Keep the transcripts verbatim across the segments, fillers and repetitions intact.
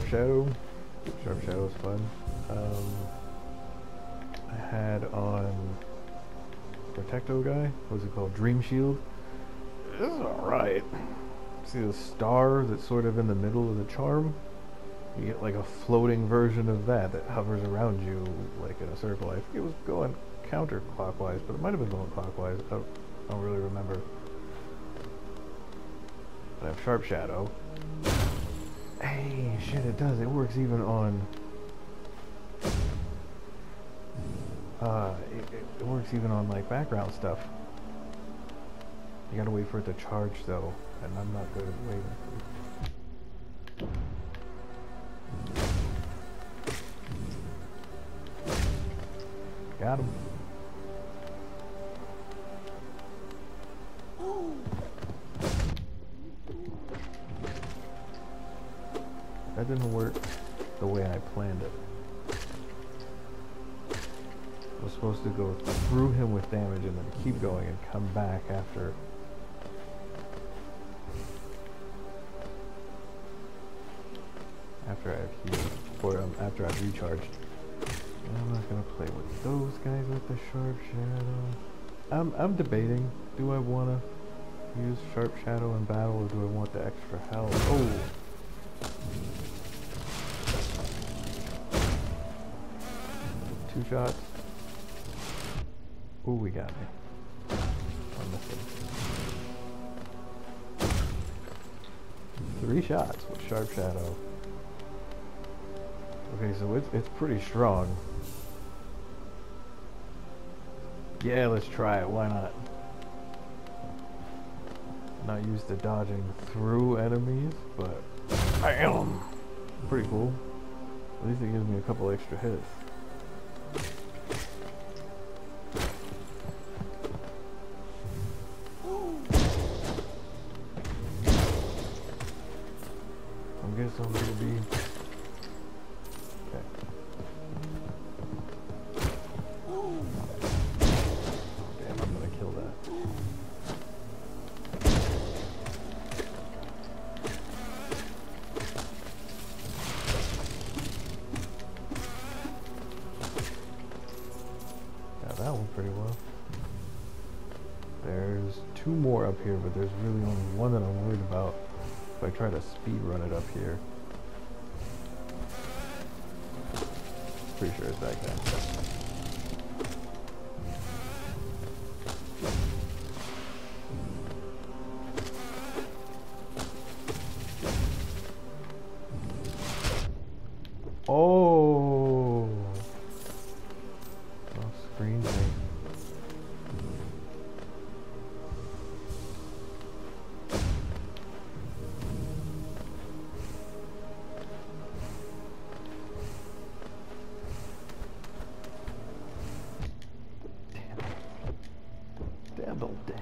Shadow. Sharp Shadow's fun. Um, I had on Protecto guy. What's it called? Dream Shield. This is alright. See the star that's sort of in the middle of the charm? You get like a floating version of that that hovers around you like in a circle. I think it was going counterclockwise, but it might have been going clockwise. I don't, I don't really remember. But I have Sharp Shadow. Hey, shit, it does. It works even on... Uh, it, it, it works even on like background stuff. You gotta wait for it to charge though, and I'm not good at waiting. Got him. That didn't work the way I planned it. I was supposed to go through him with damage and then keep going and come back after. After I've healed, or um, after I've recharged. And I'm not gonna play with those guys with the Sharp Shadow. I'm I'm debating. Do I wanna use Sharp Shadow in battle, or do I want the extra health? Oh. Two shots. Ooh, we got me. I'm missing. Three shots with Sharp Shadow. Okay, so it's it's pretty strong. Yeah, let's try it. Why not? Not used to dodging through enemies, but bam! Pretty cool. At least it gives me a couple extra hits. I guess I'm gonna be. Okay. Oh, damn, I'm gonna kill that. Got that one pretty well. There's two more up here, but there's really only one that I'm worried about. If I try to speed run it up here. Pretty sure it's that guy. Oh! Oh, screen me. Devil, damn it.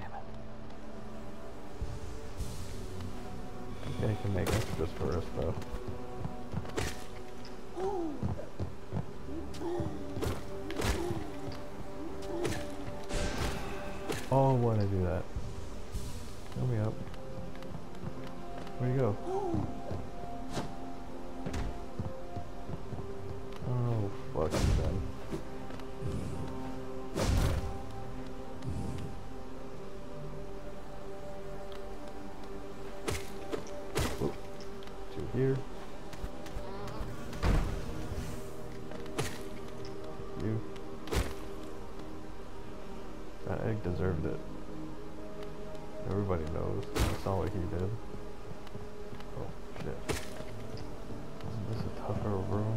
Okay, I can make extras for us though. Oh, I want to do that. Fill me up. Where'd you go? Oh, fuck you then. Here. You. That egg deserved it. Everybody knows. I saw what he did. Oh, shit. Isn't this a tougher room?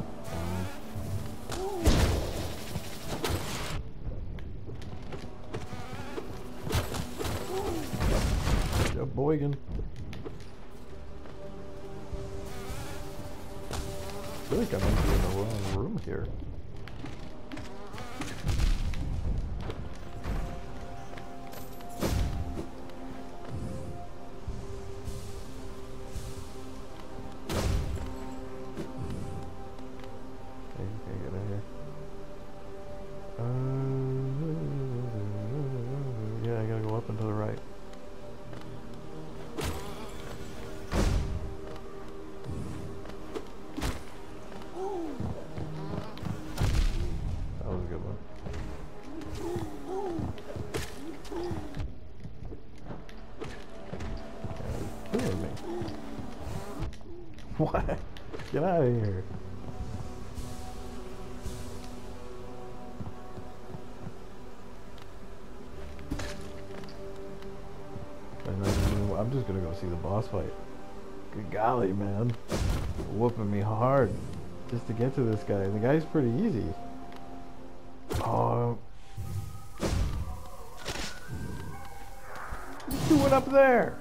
Um. Yeah, Boygan. I feel like I'm entering the wrong room here. Okay, okay, get out of here. Uh, yeah, I gotta go up and to the right. What? Get out of here. And then I'm just gonna go see the boss fight. Good golly, man. Whooping me hard just to get to this guy. The guy's pretty easy. Oh. What's he doing up there?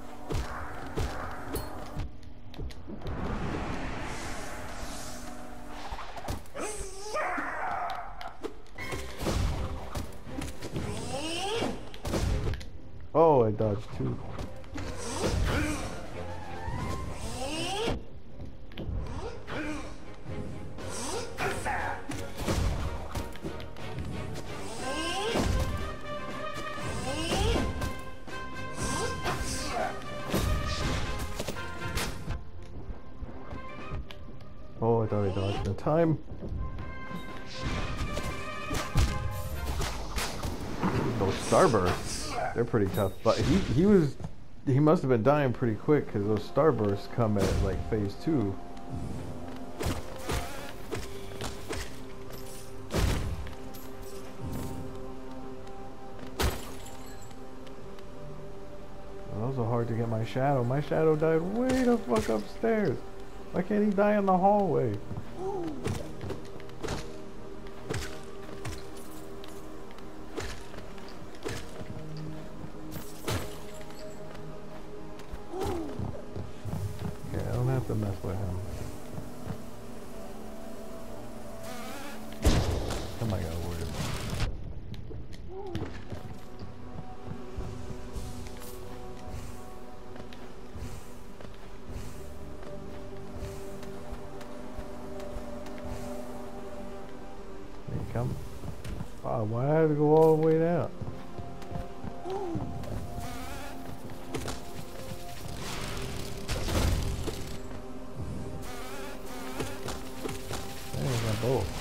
Oh, I dodged too. Oh, I thought I dodged in time. Those starbursts, they're pretty tough. But he, he was, he must have been dying pretty quick because those starbursts come at like phase two. Those are hard to get my shadow. My shadow died way the fuck upstairs. Why can't he die in the hallway? Okay, I don't have to mess with him. Oh my god, word. Come. Oh, why I had to go all the way down? Dang, I got both.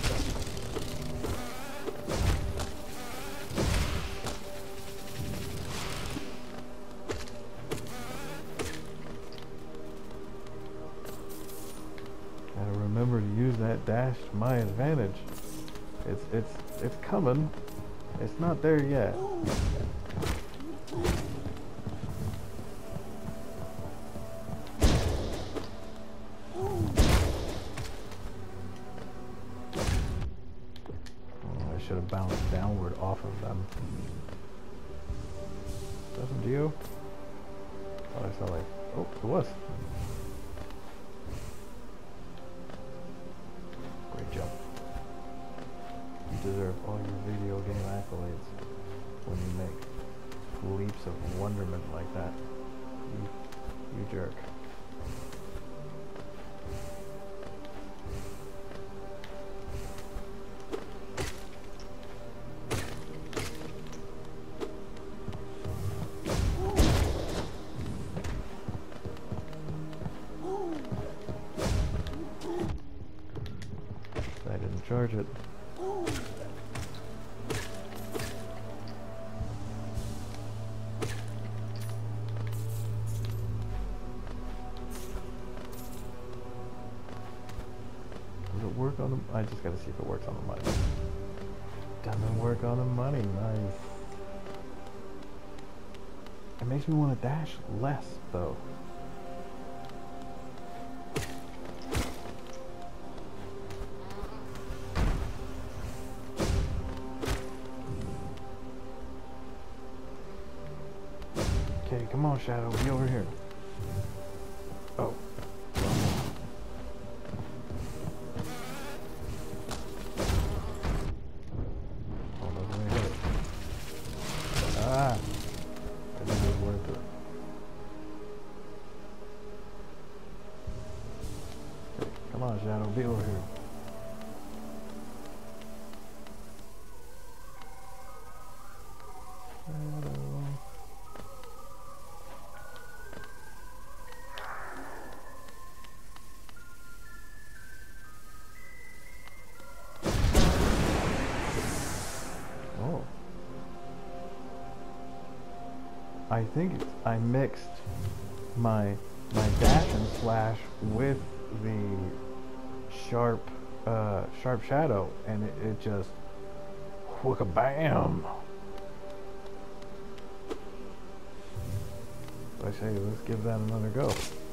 Gotta remember to use that dash to my advantage. It's it's it's coming. It's not there yet. Oh, I should have bounced downward off of them. Doesn't you? Oh, I saw like oh, it was. Great jump. You deserve all your video game accolades when you make leaps of wonderment like that. You, you jerk. I didn't charge it. Work on the, I just gotta see if it works on the money. Doesn't work on the money, nice. It makes me want to dash less though. Okay, come on Shadow, be over here. Oh. Ah, I think it was worth it. Okay, come on, Shadow, be over here. Shadow. Oh. I think it's, I mixed my my dash and slash with the sharp, uh, sharp shadow, and it, it just whooka bam. I say, let's give that another go.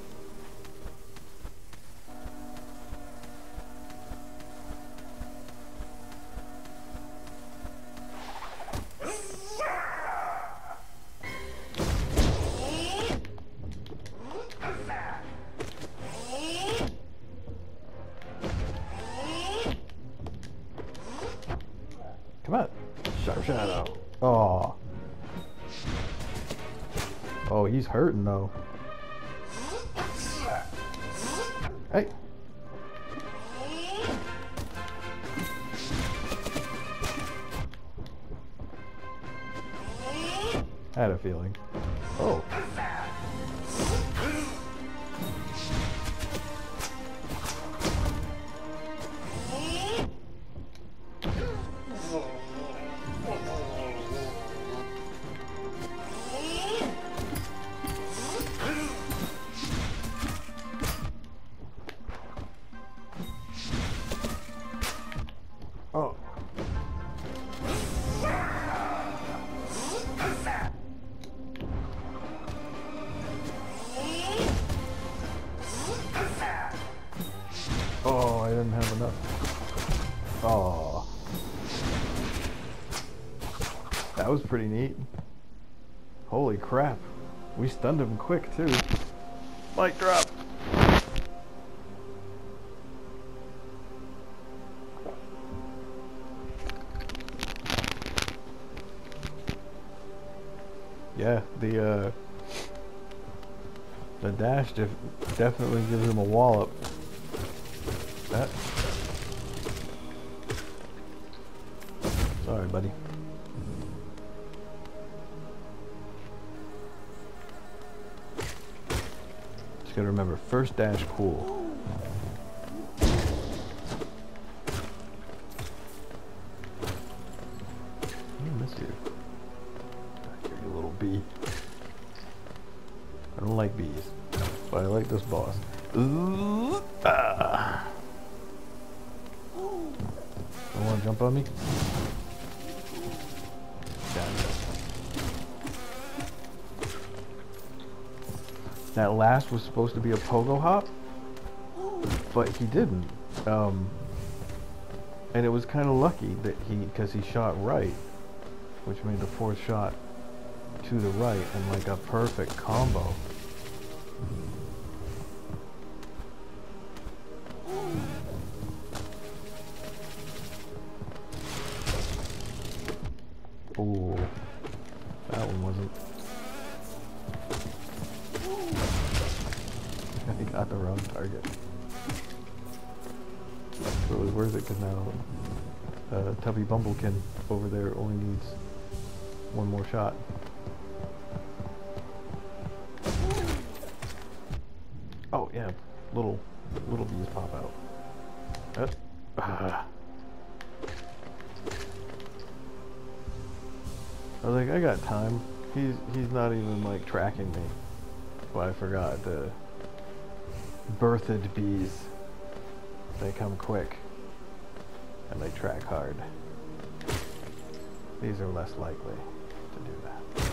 Come on, sharp shadow. Oh. Oh, he's hurting though. Hey. I had a feeling. Oh. Oh. Oh, I didn't have enough. Oh. That was pretty neat. Holy crap. We stunned him quick too. Mic drop. Yeah, the uh, the dash def definitely gives him a wallop. That. Sorry, buddy. Just gotta remember, first dash cool. I miss you. You little bee. I don't like bees, but I like this boss. Ooh, ah. Don't want to jump on me? That last was supposed to be a pogo hop, but he didn't. Um, and it was kind of lucky that he, because he shot right, which made the fourth shot to the right and like a perfect combo. Ooh, that one wasn't. I got the wrong target. So it was worth it because now uh, Tubby Bumblekin over there only needs one more shot. Oh yeah, little little bees pop out. Uh, ah. I was like, I got time. He's he's not even like tracking me. Well, I forgot the birthed bees. They come quick and they track hard. These are less likely to do that.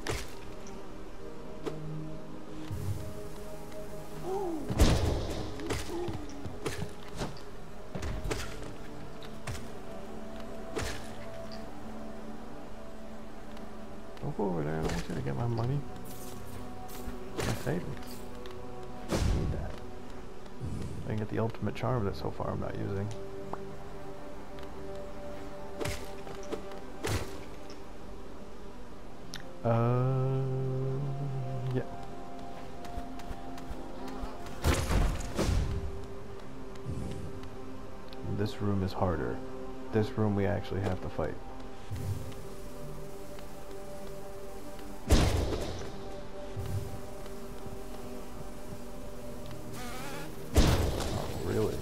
Don't go over there. I don't want you to get my money. My savings. I need that. I can get the ultimate charm that so far I'm not using. Uh, yeah. This room is harder. This room we actually have to fight. Oh, really?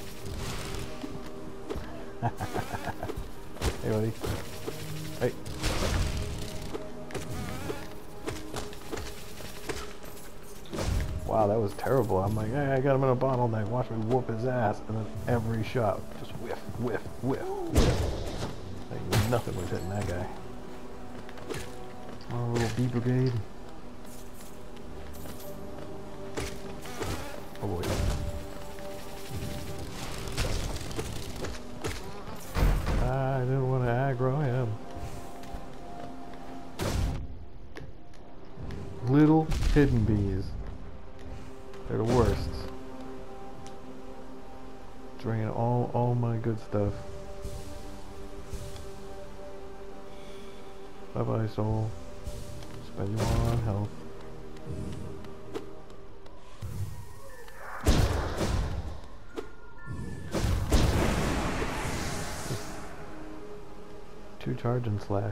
Hey, buddy. Hey. Wow. wow, that was terrible. I'm like, hey, I got him in a bottleneck. Watch me whoop his ass. And then every shot, just whiff, whiff, whiff, whiff. Like nothing was hitting that guy. Oh, little bee brigade. Oh boy. I didn't want to aggro him. Little hidden bees. They're the worst. Drain all, all my good stuff. Bye bye, soul. Spend you on health. Two charge and slash.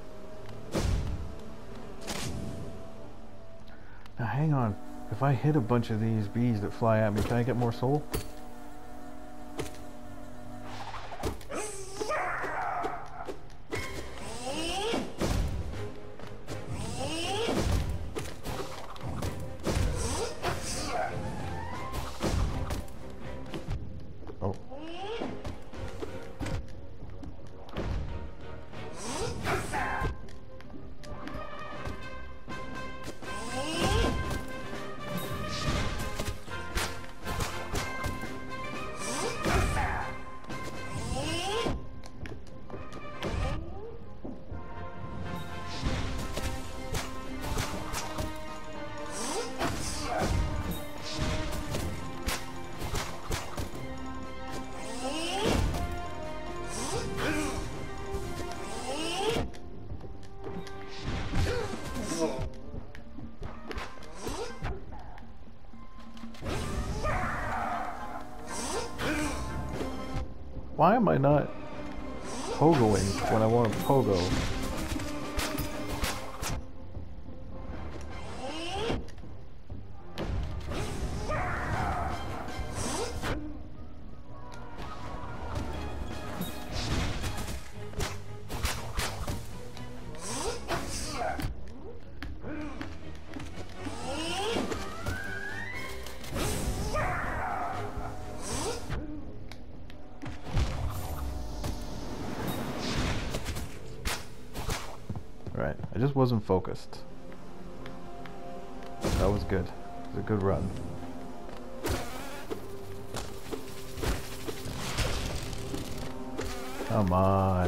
Now hang on. If I hit a bunch of these bees that fly at me, can I get more soul? Oh. Why am I not pogoing when I want to pogo? Right, I just wasn't focused. That was good. It was a good run. Come on.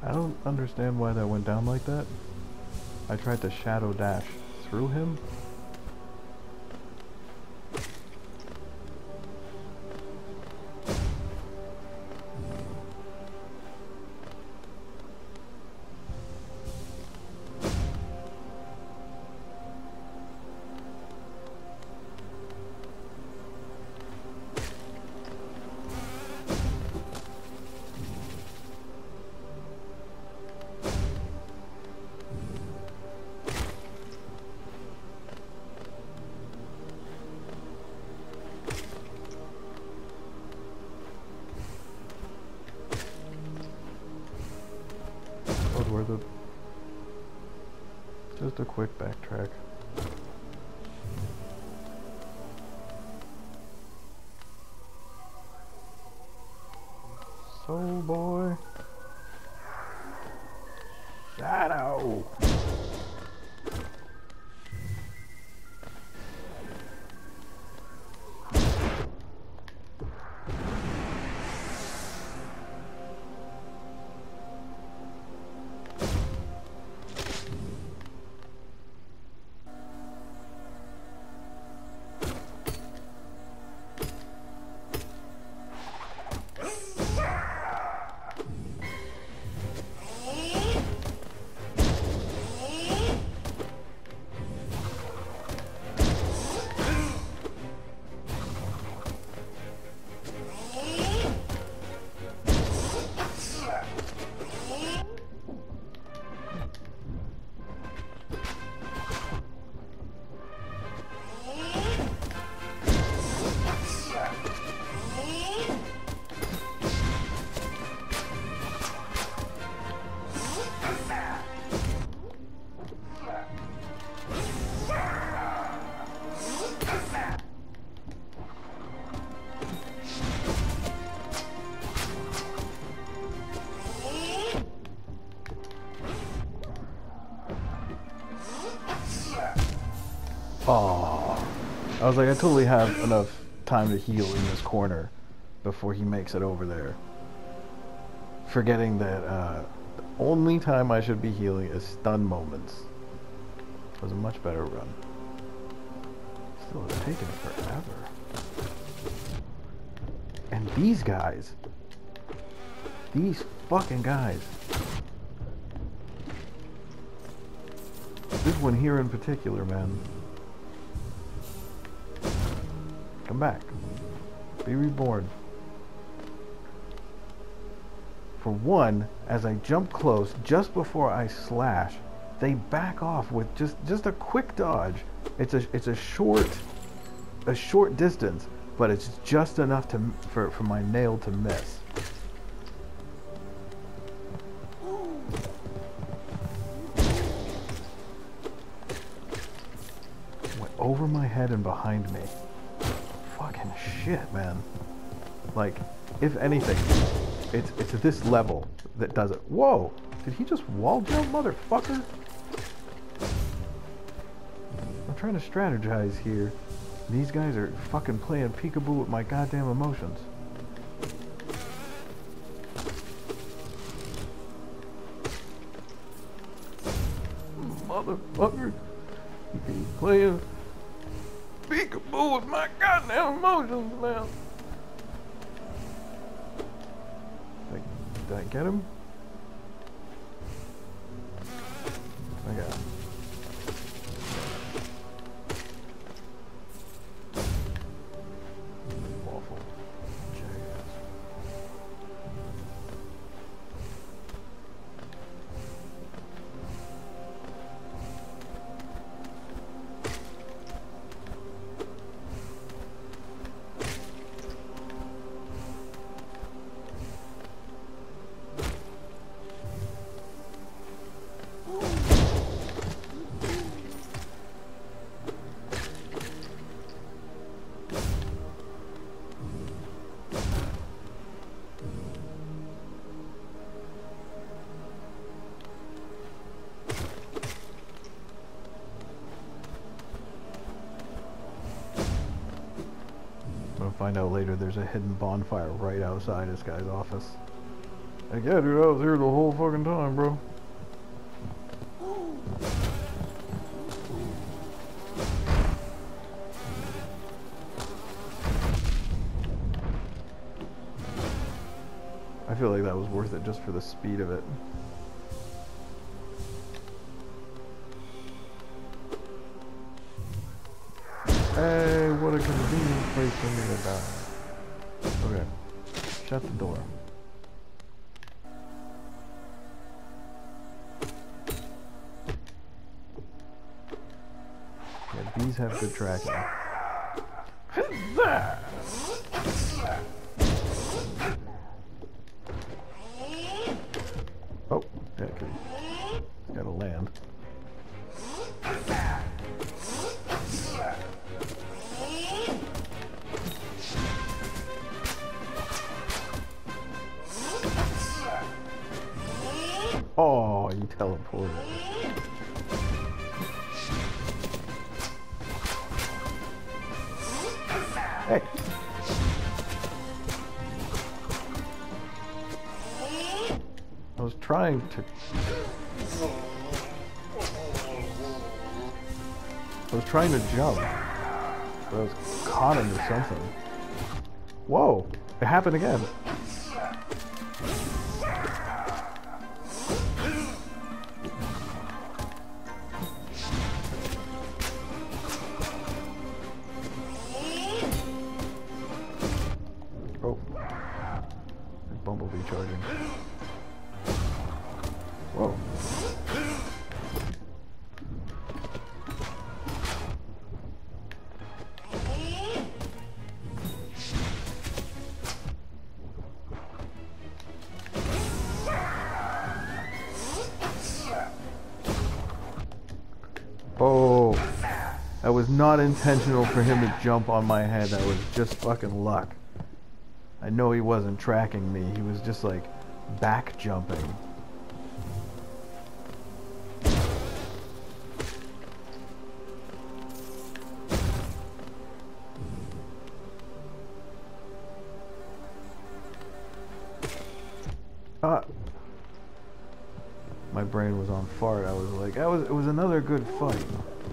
I don't understand why that went down like that. I tried to shadow dash through him. Was worth it. Just a quick backtrack. Soul boy. Shadow. Oh, I was like, I totally have enough time to heal in this corner before he makes it over there. Forgetting that uh, the only time I should be healing is stun moments. It was a much better run. Still, it's taken forever. And these guys, these fucking guys. This one here in particular, man. Come back. Be reborn. For one, as I jump close, just before I slash, they back off with just, just a quick dodge. It's a it's a short a short distance, but it's just enough to for, for my nail to miss. Went over my head and behind me. Fucking shit, man. Like, if anything, it's it's this level that does it. Whoa! Did he just wall jump, motherfucker? I'm trying to strategize here. These guys are fucking playing peekaboo with my goddamn emotions. Motherfucker! He's playing peekaboo with my goddamn emotions, man. Did I, did I get him? I got him. Awful. Jackass. Find out later there's a hidden bonfire right outside this guy's office. Like, yeah, dude, I was here the whole fucking time, bro. I feel like that was worth it just for the speed of it. Hey, what a convenient place for me to die. Okay, shut the door. Yeah, bees have good tracking. Oh, yeah, cause it's gotta land. Oh, you teleported. Hey. I was trying to... I was trying to jump, but I was caught under something. Whoa! It happened again. Oh. Bumblebee charging. Whoa. Oh, that was not intentional for him to jump on my head. That was just fucking luck. I know he wasn't tracking me. He was just like back jumping. Ah. My brain was on fart. I was like, that was, it was another good fight.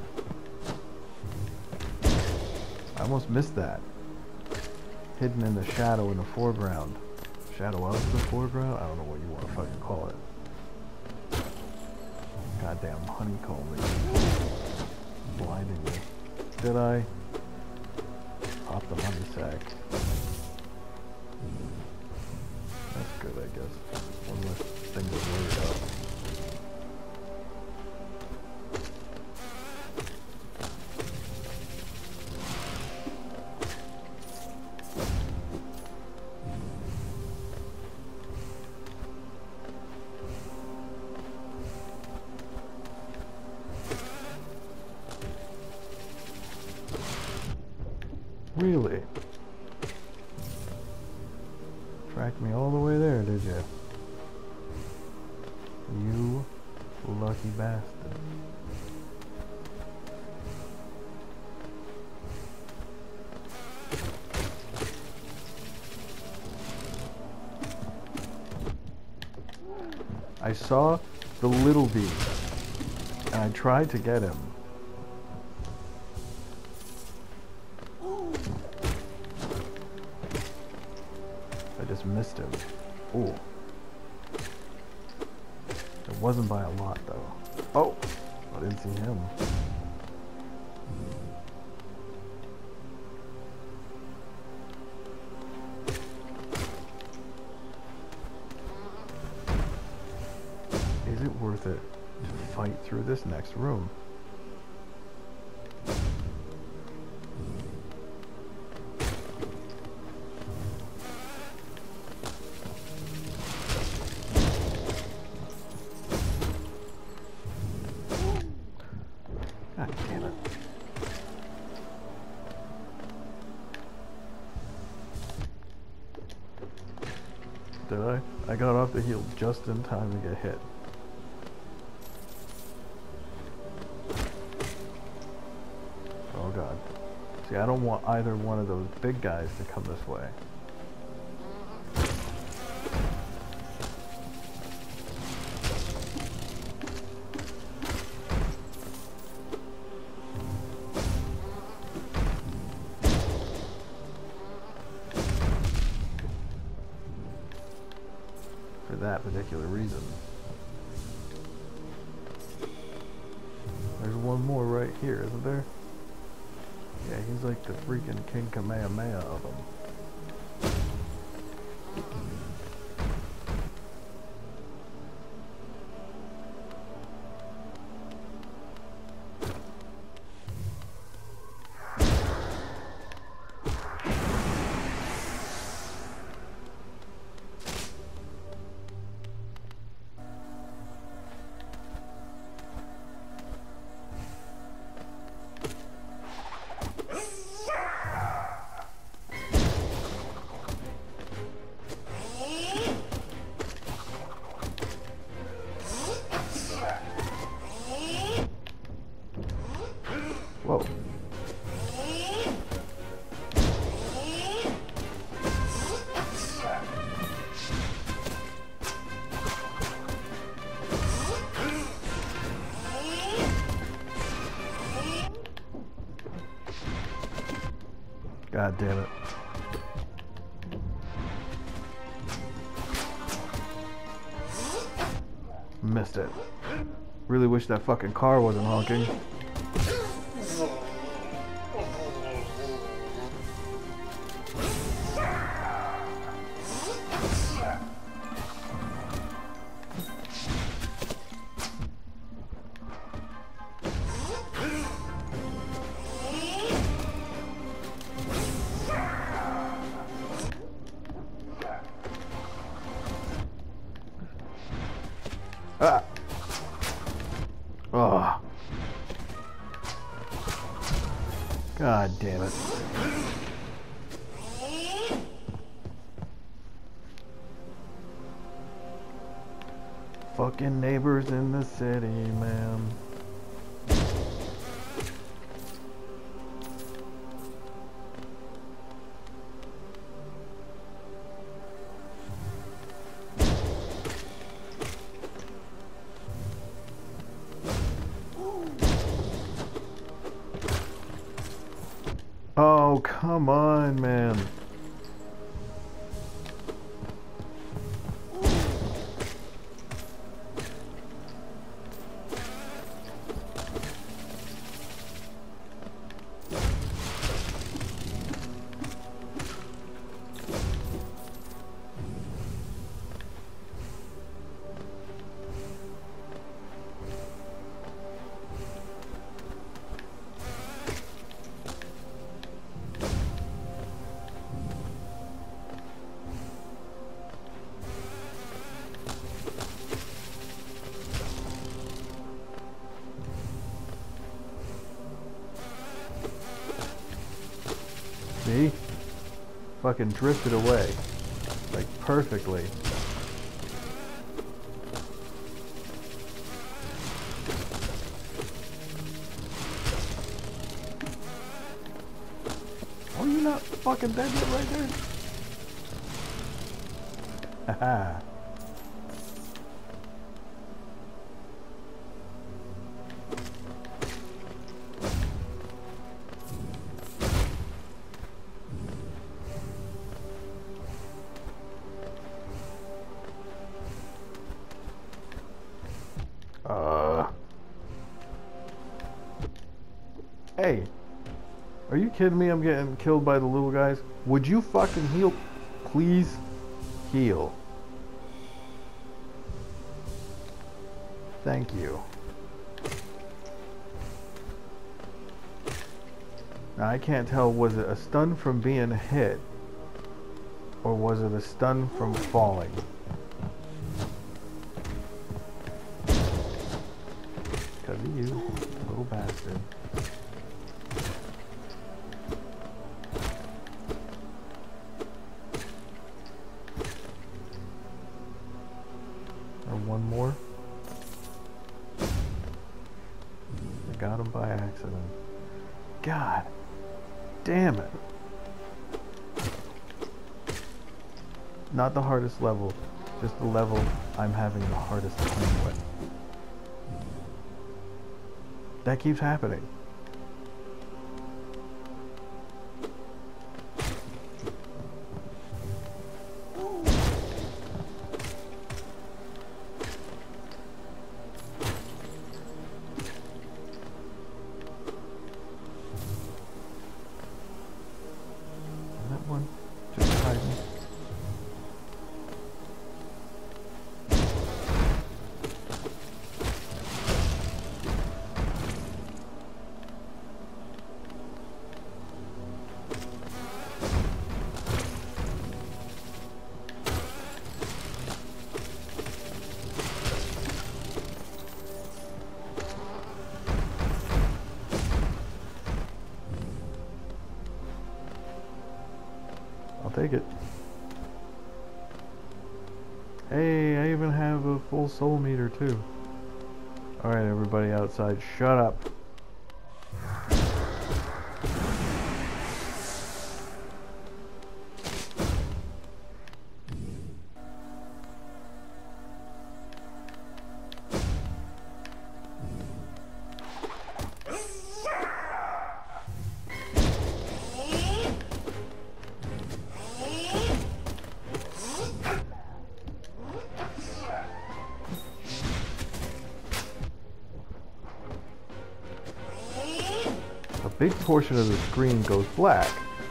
I almost missed that. Hidden in the shadow in the foreground. Shadow of the foreground? I don't know what you want to fucking call it. Goddamn honeycomb. Blinding me. Did I? Pop the money sack. That's good, I guess. One less thing to worry about. Really? Tracked me all the way there, did you? You lucky bastard. I saw the little bee, and I tried to get him. I just missed him. Ooh. It wasn't by a lot, though. Oh! I didn't see him. Is it worth it to fight through this next room? God damn it. Did I? I got off the heel just in time to get hit. Oh god. See, I don't want either one of those big guys to come this way. for that particular reason. There's one more right here, isn't there? Yeah, he's like the freaking King Kamehameha of them. Whoa. God damn it. Missed it. Really wish that fucking car wasn't honking. Ah. Oh. God damn it. Fucking neighbors in the city, man. Oh, come on, man. See? Fucking drifted away. Like, perfectly. Are you not fucking dead yet right there? Haha. Uh. Hey. Are you kidding me? I'm getting killed by the little guys. Would you fucking heal? Please heal. Thank you. Now I can't tell, was it a stun from being hit? Or was it a stun from falling? Because of you, little bastard. Or one more. I got him by accident. God damn it. Not the hardest level, just the level I'm having the hardest time with. That keeps happening. take it. Hey, I even have a full soul meter too. Alright, everybody outside, shut up. A big portion of the screen goes black.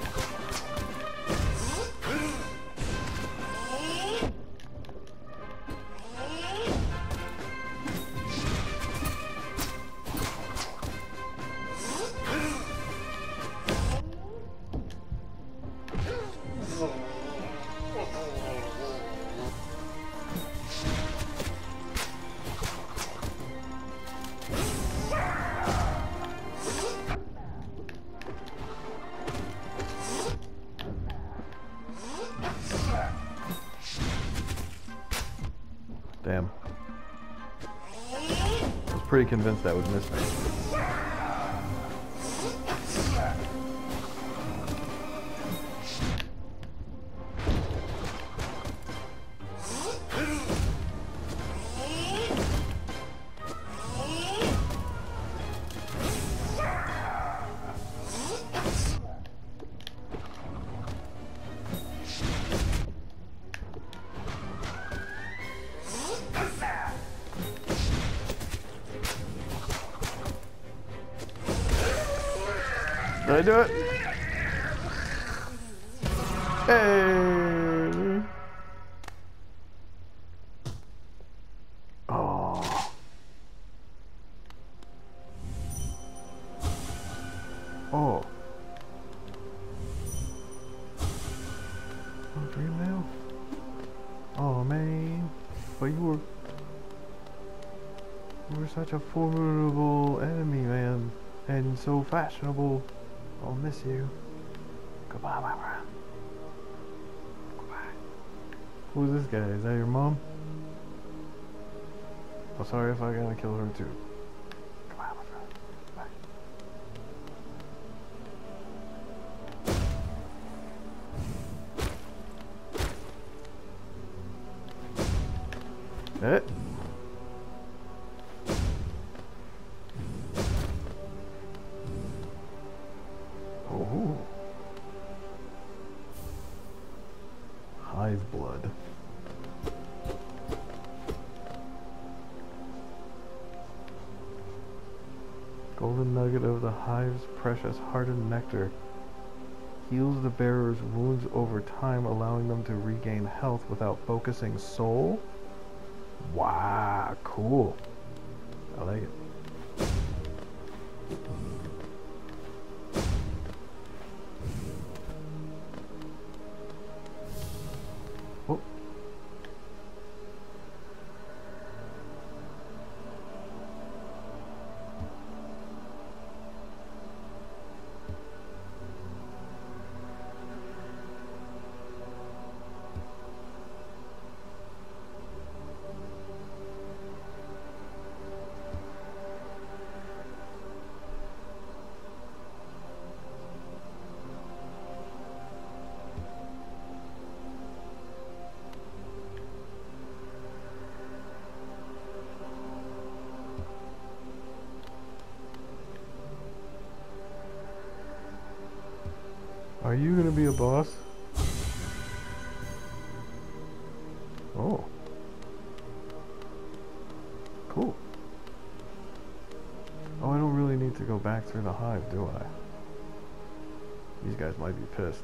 Damn. I was pretty convinced that would miss me. Did I do it? Hey! Oh. Oh. Oh, Dream Mail? Oh, man. But you were... You were such a formidable enemy, man. And so fashionable. I'll miss you. Goodbye, my friend. Goodbye. Who's this guy? Is that your mom? I'm sorry if I gotta kill her too. Goodbye, my friend. Bye. Eh? Oh. Hive blood. Golden nugget of the hive's precious hardened nectar heals the bearer's wounds over time, allowing them to regain health without focusing soul. Wow, cool. I like it. Oh. Are you gonna be a boss? Oh. Cool. Oh, I don't really need to go back through the hive, do I? These guys might be pissed.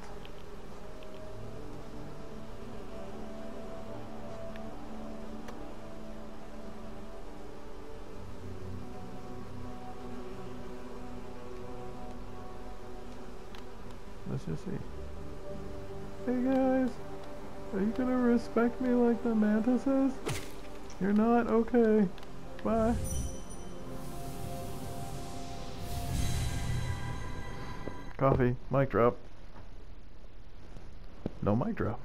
Let's just see. Hey guys, are you gonna respect me like the mantises? You're not? Okay. Bye. Coffee. Mic drop. no mic drop.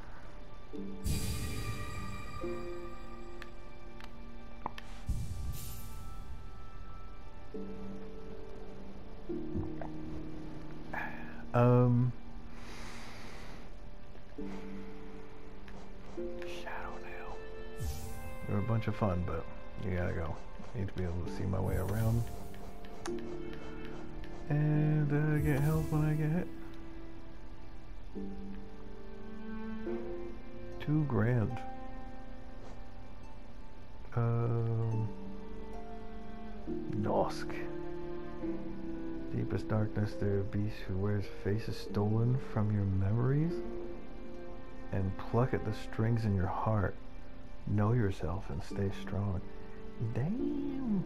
Um, Shadow Nail. They're a bunch of fun, but you gotta go. Need to be able to see my way around. And uh, get health when I get hit. Two grand. Um, Nosk. Deepest darkness, there are beast who wears faces stolen from your memories and pluck at the strings in your heart. Know yourself and stay strong. Damn.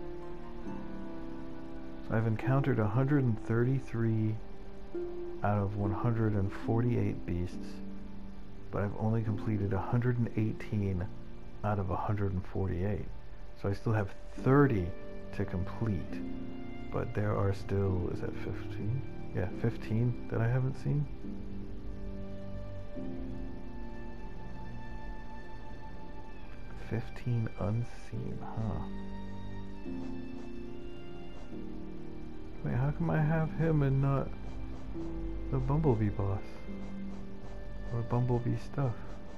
So I've encountered one hundred thirty-three out of one hundred forty-eight beasts, but I've only completed one hundred eighteen out of one hundred forty-eight. So I still have thirty to complete. But there are still, is that fifteen? Yeah, fifteen that I haven't seen. fifteen unseen, huh? Wait, how come I have him and not the Bumblebee boss? Or Bumblebee stuff?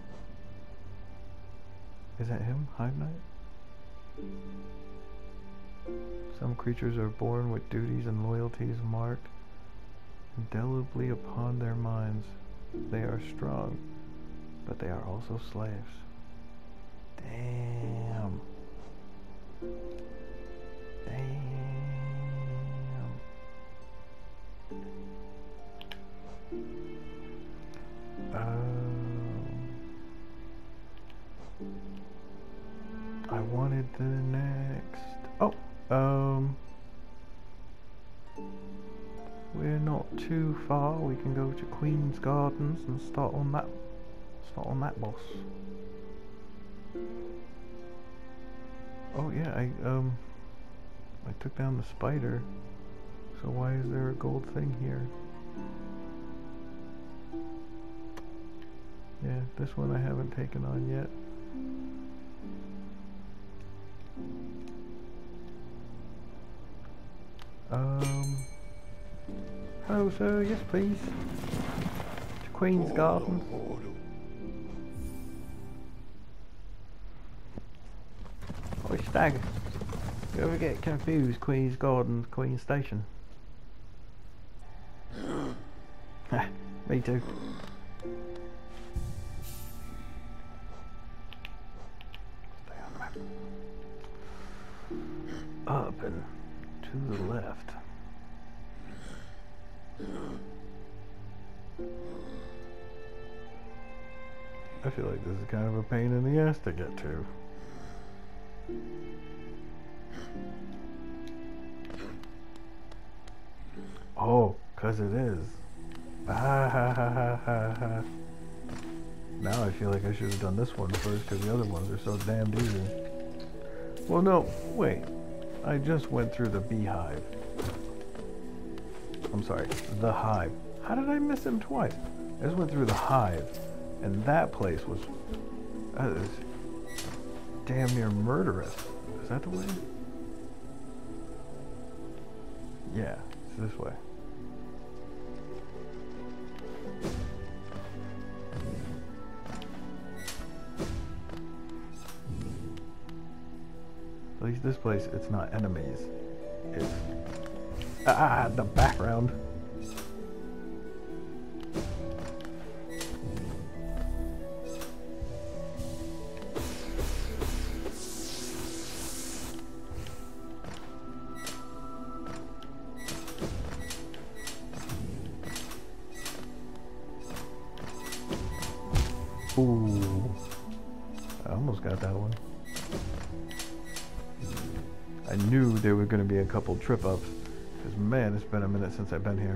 Is that him? Hive Knight? Some creatures are born with duties and loyalties marked indelibly upon their minds. They are strong, but they are also slaves. Damn. Damn. Um, I wanted the next... Oh! Um, we're not too far. We can go to Queen's Gardens and start on that. Start on that boss. Oh yeah, I um, I took down the spider. So why is there a gold thing here? Yeah, this one I haven't taken on yet. Um, hello sir, yes please. To Queen's Garden. Oh, stag. You ever get confused, Queen's Garden, Queen's Station? Me too. Stay on the map. Up and to the left. I feel like this is kind of a pain in the ass to get to. Oh, cause it is. Ah ha ha ha ha ha. Now I feel like I should have done this one first because the other ones are so damn easy. Well, no, wait. I just went through the beehive. I'm sorry, the hive. How did I miss him twice? I just went through the hive, and that place was, that is damn near murderous. Is that the way? Yeah, it's this way. At least this place, it's not enemies. It's... Ah, the background. Ooh. I almost got that one. I knew there were going to be a couple trip ups. Because man, it's been a minute since I've been here.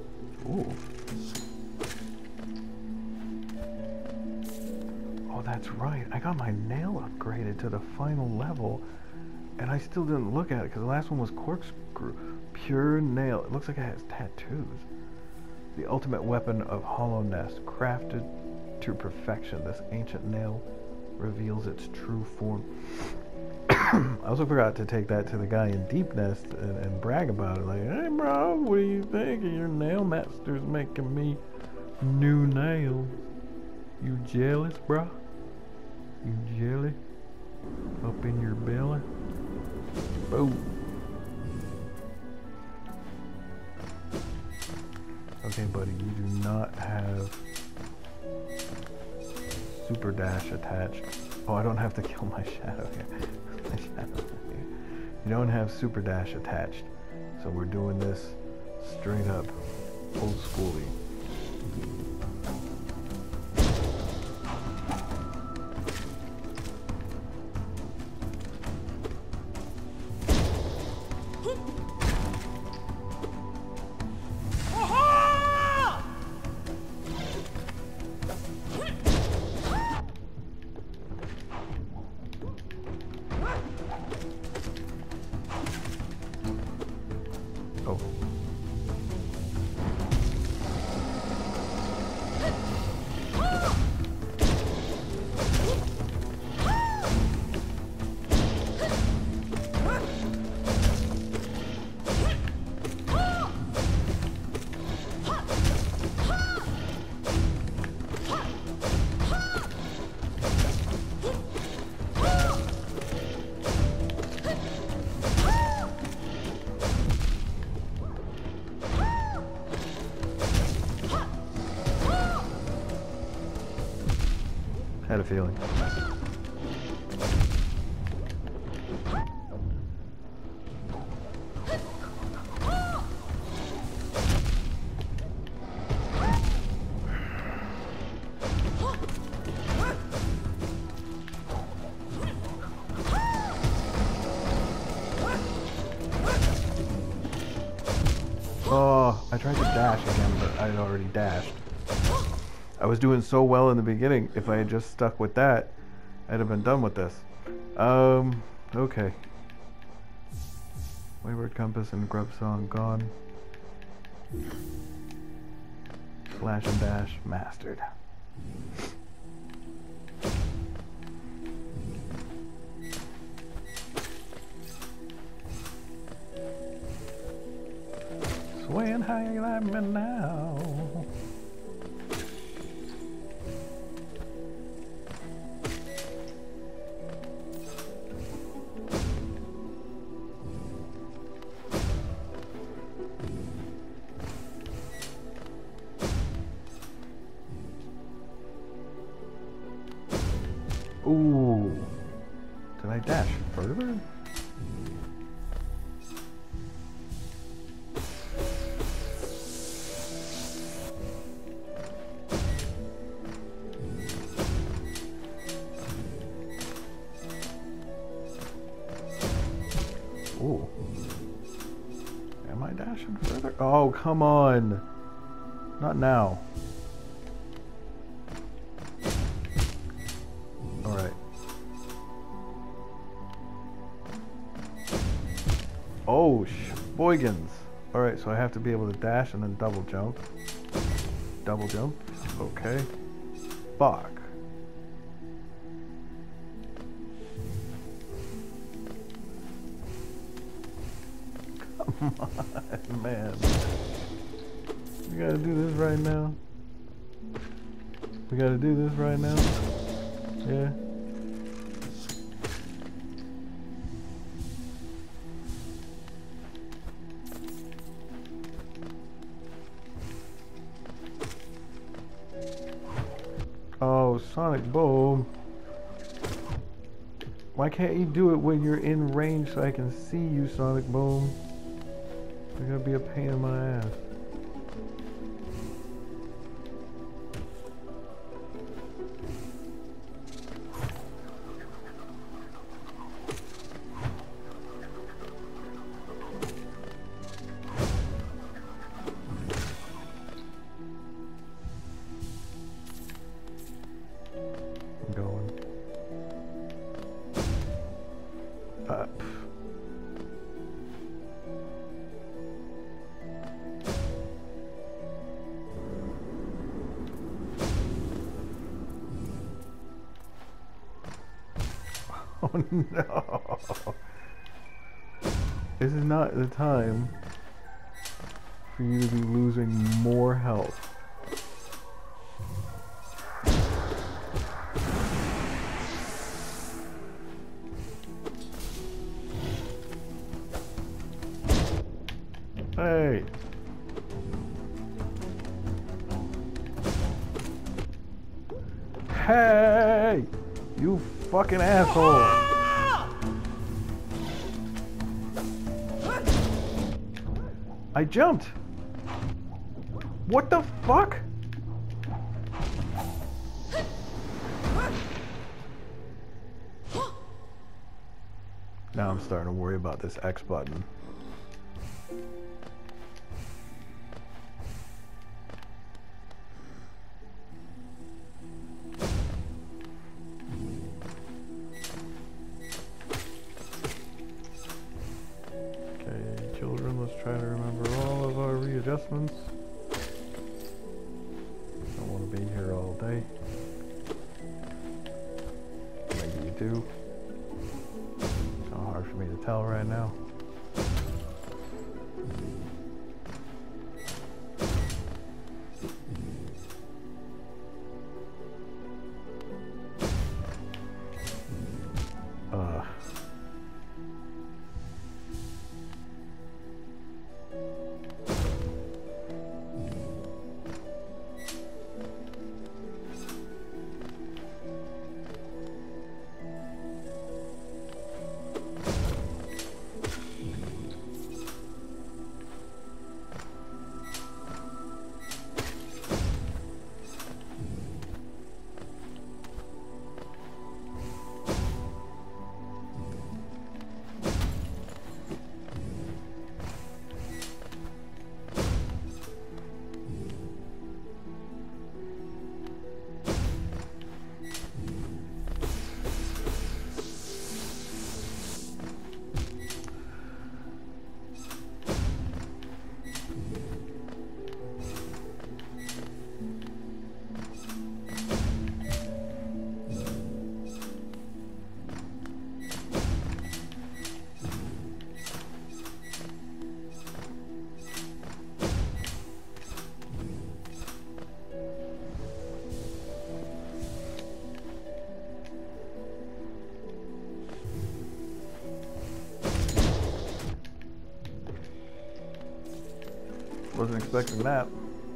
Ooh. Oh, that's right. I got my nail upgraded to the final level, and I still didn't look at it because the last one was corkscrew. Pure nail. It looks like it has tattoos. The ultimate weapon of Hallownest, crafted to perfection. This ancient nail reveals its true form. I also forgot to take that to the guy in Deepnest and, and brag about it. Like, hey bro, what do you think? Your nail master's making me new nails. You jealous, bro? You jelly? Up in your belly? Boom. Okay, buddy, you do not have super dash attached. Oh, I don't have to kill my shadow here. My shadow here. You don't have super dash attached. So we're doing this straight up old schooly. Oh. Had a feeling. Oh, I tried to dash again, but I had already dashed. I was doing so well in the beginning. If I had just stuck with that, I'd have been done with this. Um, okay. Wayward Compass and Grub Song gone. Slash and dash mastered. Swaying high like me now. Ooh. Did I dash further? Ooh. Am I dashing further? Oh, come on. Not now. Alright. Oh, shboygans. Alright, so I have to be able to dash and then double jump. Double jump. Okay. Fuck. Come on, man. We gotta do this right now. We gotta do this right now. Yeah. Oh, Sonic Boom. Why can't you do it when you're in range so I can see you, Sonic Boom? You're gonna be a pain in my ass. I'm going. Uh, oh no! This is not the time for you to be losing more health. Hey! Hey! You fucking asshole! I jumped! What the fuck? Now I'm starting to worry about this X button. Okay, children, let's try to remember all of our readjustments. Don't want to be here all day. Maybe you do. It's not hard for me to tell right now. Uh. Wasn't expecting that.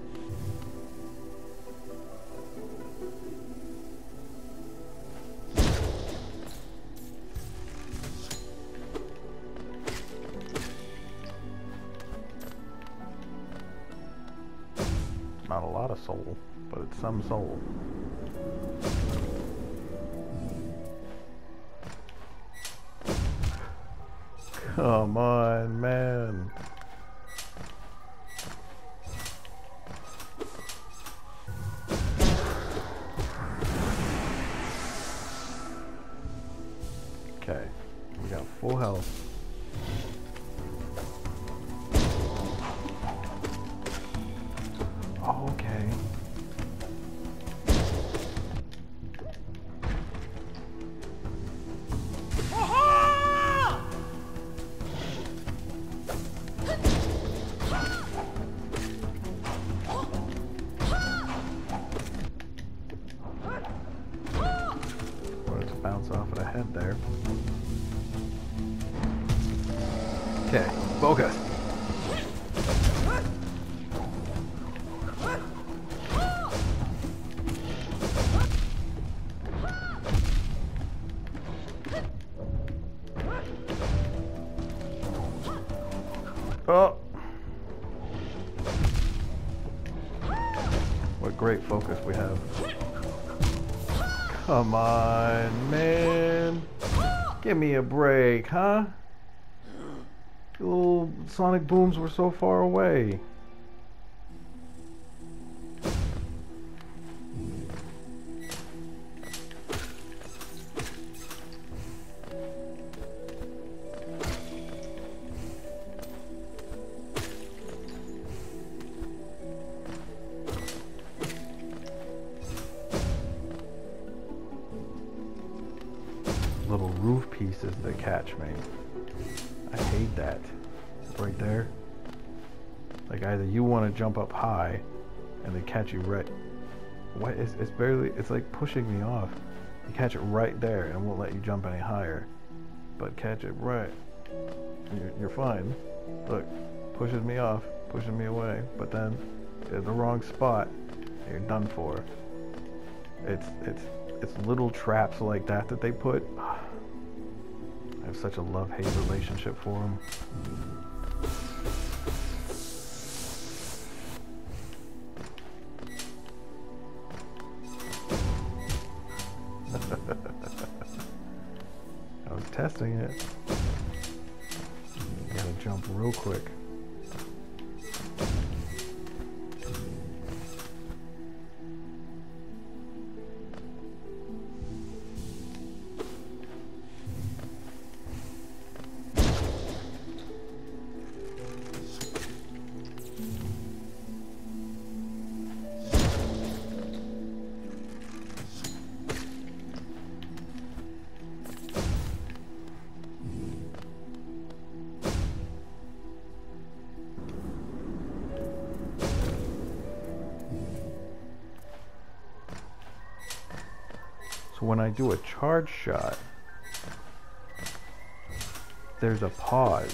Not a lot of soul, but it's some soul. Come on, man. Okay, we got full health. Oh, okay. Wanted to bounce off of the head there. Okay, focus. Oh! What great focus we have. Come on, man. Give me a break, huh? The little sonic booms were so far away. places that catch me. I hate that. Right there. Like either you want to jump up high and they catch you right. What is it's barely it's like pushing me off. You catch it right there and it won't let you jump any higher. But catch it right. You're, you're fine. Look, pushes me off, pushes me away, but then in the wrong spot, you're done for. It's it's it's little traps like that that they put. I have such a love-hate relationship for them. I was testing it. You gotta jump real quick. So when I do a charge shot, there's a pause.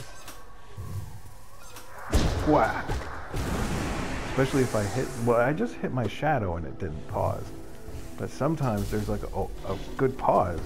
Whack! Especially if I hit, well, I just hit my shadow and it didn't pause. But sometimes there's like a, a good pause.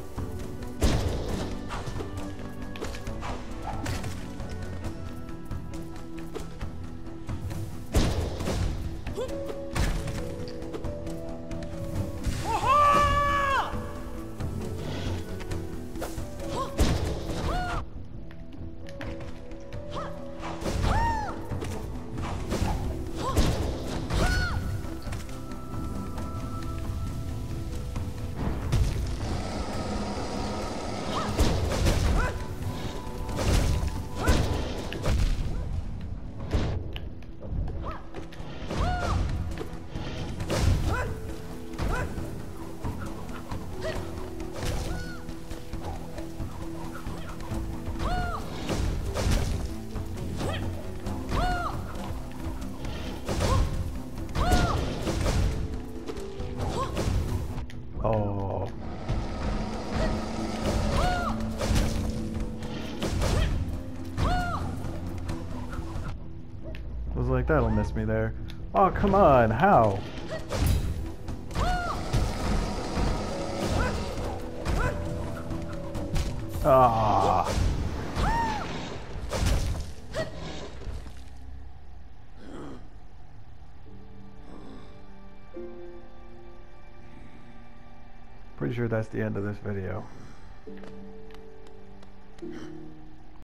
Oh. I was like, that'll miss me there. Oh, come on, how? Ah. Pretty sure that's the end of this video.